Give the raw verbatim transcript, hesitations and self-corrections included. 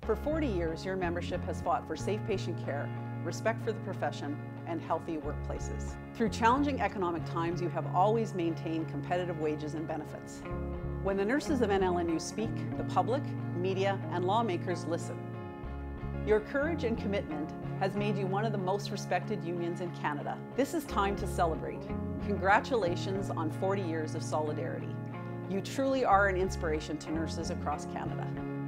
For forty years, your membership has fought for safe patient care, respect for the profession, and healthy workplaces. Through challenging economic times, you have always maintained competitive wages and benefits. When the nurses of N L N U speak, the public, media, and lawmakers listen. Your courage and commitment has made you one of the most respected unions in Canada. This is time to celebrate. Congratulations on forty years of solidarity. You truly are an inspiration to nurses across Canada.